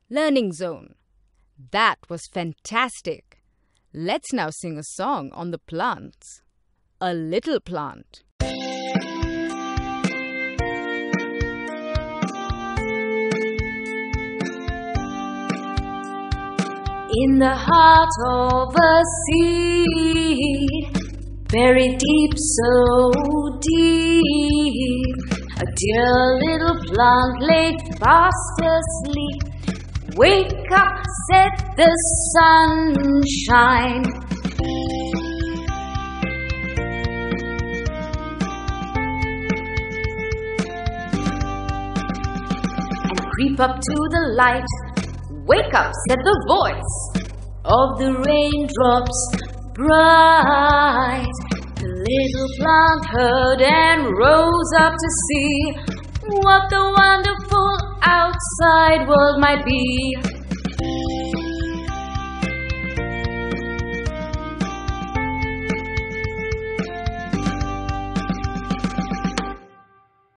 Learning Zone. That was fantastic. Let's now sing a song on the plants. A little plant. In the heart of a seed, buried deep, so deep, a dear little plant lay fast asleep. Wake up, said the sunshine. And creep up to the light. Wake up, said the voice of the raindrops bright. The little plant heard and rose up to see what the wonderful outside world might be.